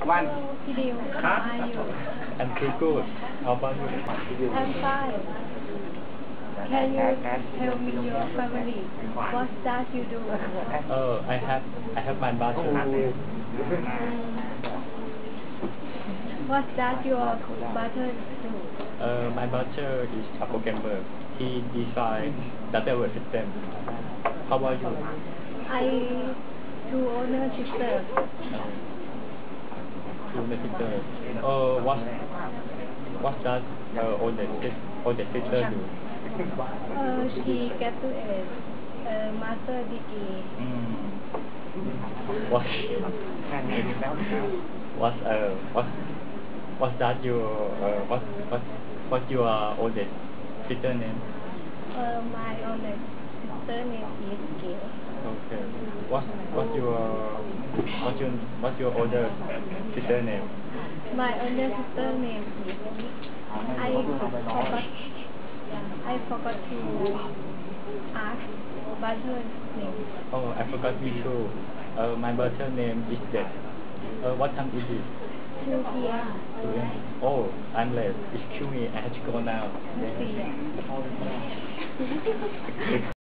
One. Video. How are you? I'm too good. How about you? I'm fine. Can you tell me your family? What does you do? I have my brother. What does your brother do? My brother is a programmer. He designs database system. How about you? I do owner sister. Older sister. What does older sister do? She graduated master degree. What what that your what your oldest sister name? My owner sister name is Gail. Okay. What's your older sister name? My owner sister name is I forgot to ask brother's name. Oh, I forgot me too. My brother name is that. What time is it? 2 p.m. 2 p.m. Oh, I'm late. Excuse me, I have to go now. See ya.